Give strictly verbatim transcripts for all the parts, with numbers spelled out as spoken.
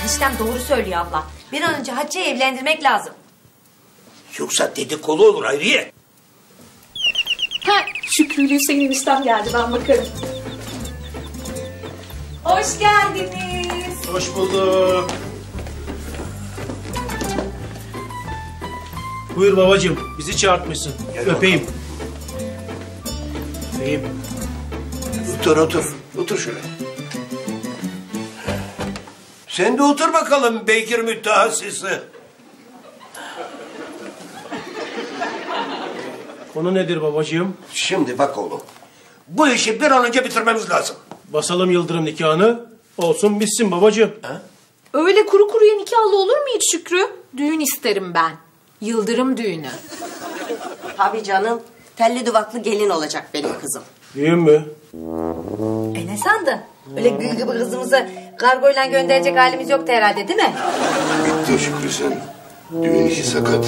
Eniştem doğru söylüyor abla. Bir an önce Hatice'yi evlendirmek lazım. Yoksa dedikodu olur Hayriye. Ha, Şükrü ile Hüseyin eniştem geldi, ben bakarım. Hoş geldiniz. Hoş bulduk. Buyur babacığım, bizi çağırtmışsın. Gel Öpeyim. Öpeyim. Otur otur. Otur şöyle. Sen de otur bakalım Beykir mütehassisi. Konu nedir babacığım? Şimdi bak oğlum. Bu işi bir an önce bitirmemiz lazım. Basalım Yıldırım nikahını. Olsun bitsin babacığım. Ha? Öyle kuru kuruya nikahlı olur mu hiç Şükrü? Düğün isterim ben. Yıldırım düğünü. Tabii canım. Telli duvaklı gelin olacak benim kızım. Düğün mü? E ne sandın? Öyle gül gibi kızımızı kargoyla gönderecek halimiz yoktu herhalde, değil mi? Bitti Şükrü sen. Düğün işi sakat.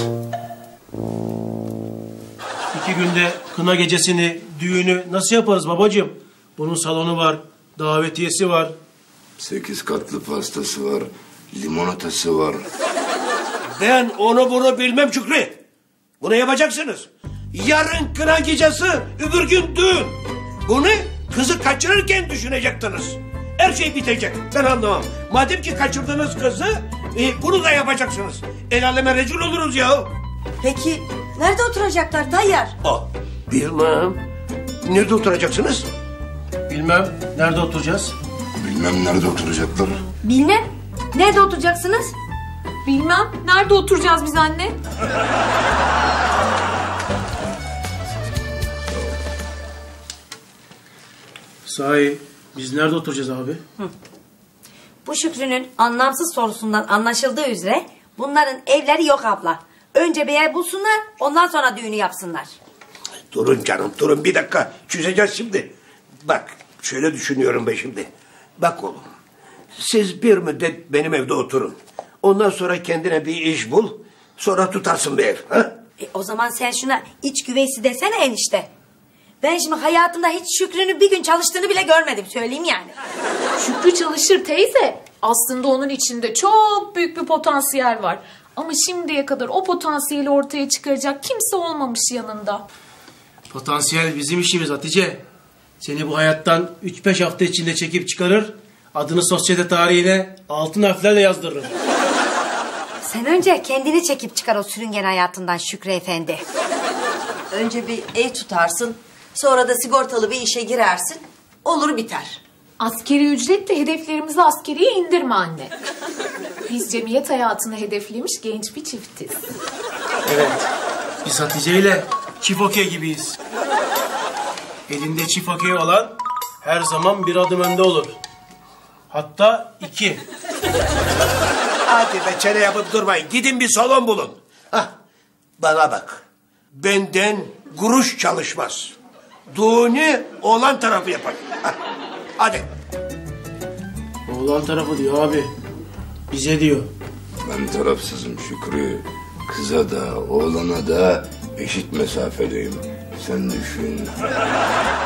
İki günde kına gecesini, düğünü nasıl yaparız babacığım? Bunun salonu var, davetiyesi var. Sekiz katlı pastası var, limonatası var. Ben onu bunu bilmem Şükrü. Bunu yapacaksınız. Yarın kına gecesi, öbür gün düğün. Bunu kızı kaçırırken düşünecektiniz. Her şey bitecek. Ben anlamam. Madem ki kaçırdınız kızı, e, bunu da yapacaksınız. El aleme rezil oluruz ya. Peki nerede oturacaklar Tayyar? Aa, bilmem. Nerede oturacaksınız? Bilmem, nerede oturacağız? Bilmem nerede oturacaklar. Bilmem. Nerede oturacaksınız? Bilmem, nerede oturacağız biz anne? Sahi, biz nerede oturacağız abi? Hı. Bu Şükrü'nün anlamsız sorusundan anlaşıldığı üzere bunların evleri yok abla. Önce bir yer bulsunlar, ondan sonra düğünü yapsınlar. Durun canım, durun bir dakika. Çözeceğiz şimdi. Bak, şöyle düşünüyorum ben şimdi. Bak oğlum, siz bir müddet benim evde oturun. Ondan sonra kendine bir iş bul. Sonra tutarsın bir ev. Ha? E, o zaman sen şuna iç güveysi desene enişte. Ben şimdi hayatımda hiç Şükrü'nün bir gün çalıştığını bile görmedim, söyleyeyim yani. Şükrü çalışır teyze. Aslında onun içinde çok büyük bir potansiyel var. Ama şimdiye kadar o potansiyeli ortaya çıkaracak kimse olmamış yanında. Potansiyel bizim işimiz Hatice. Seni bu hayattan üç beş hafta içinde çekip çıkarır, adını sosyete tarihine altın harflerle yazdırırım. Sen önce kendini çekip çıkar o sürüngen hayatından Şükrü Efendi. Önce bir ev tutarsın. Sonra da sigortalı bir işe girersin. Olur biter. Askeri ücret de hedeflerimizi askeriye indirme anne. Biz cemiyet hayatını hedeflemiş genç bir çiftiz. Evet, biz Hatice ile çift okey gibiyiz. Elinde çift okey olan her zaman bir adım önde olur. Hatta iki. Hadi be, çene yapıp durmayın. Gidin bir salon bulun. Hah, bana bak. Benden kuruş çalışmaz. Düğünü oğlan tarafı yapar. Hah, hadi. Oğlan tarafı diyor abi. Bize diyor. Ben tarafsızım Şükrü. Kıza da oğlana da eşit mesafedeyim. Sen düşün.